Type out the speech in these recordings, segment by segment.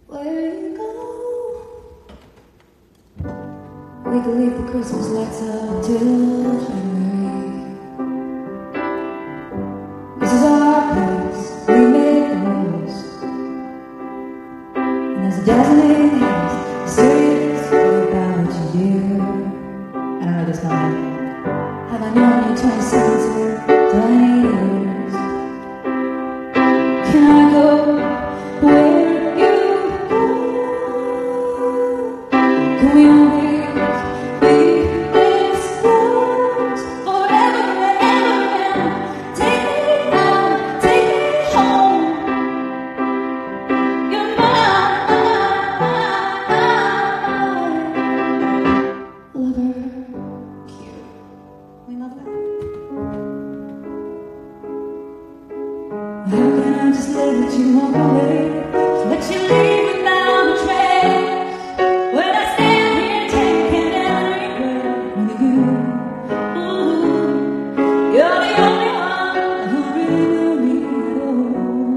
Where you go? We could leave the Christmas lights up till January. This is our place, we make rules. And there's a dozen things mysterious about you. I don't know this line. Have I known you 26 or 20 years? Can I go where you go? Can we always be this close forever and ever? Take me out, take me home. You're mine, lover. Cute. We love that. How can I just let you walk away? Let you leave without a trace. When I stand here taking every breath with you. Ooh, you're the only one who really will me at all.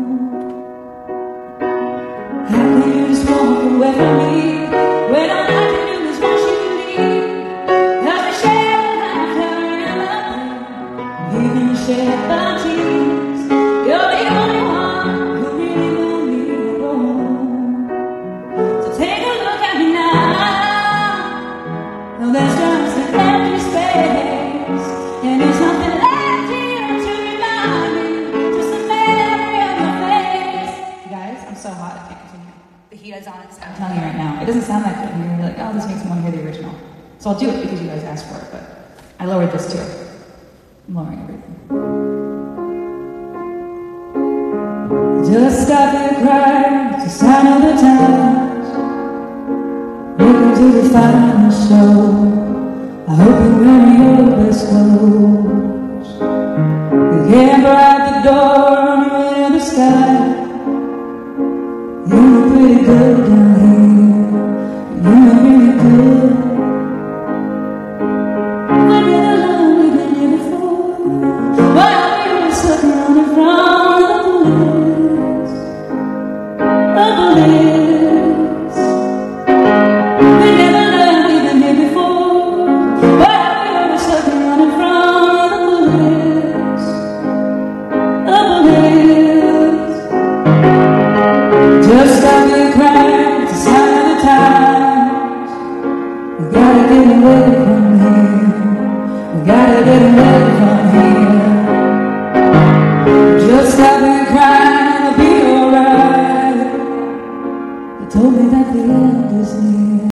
How can you just walk away from me when all I can do is watch you leave? As we share the laughter and the pain, even share the tears. You're the only one who really will me at all. So take a look at me now. Now there's just an empty space, and there's nothing left here to remind me. Just a memory of your face. You guys, I'm so hot, I can't continue. The heat is on. I'm telling you right now, it doesn't sound that good. And you're like, oh, this makes me want to hear the original. So I'll do it because you guys asked for it, but I lowered this too. I'm lowering everything. Just stop and cry, it's a sign of the times. Welcome to the final show. I hope you're wearing your best clothes. The camera at the door on your way to the sky. You look pretty good down here. You look really good. We've been alone, we've been here before. While we were stuck running from the police. The police. We never learned, we've been here before. While we were stuck running from the police. The police. Just stop and cry, it's a sign of the times. We gotta get away from here. We gotta get away from here. Just stop and cry, it'll be alright. They told me that the end is near.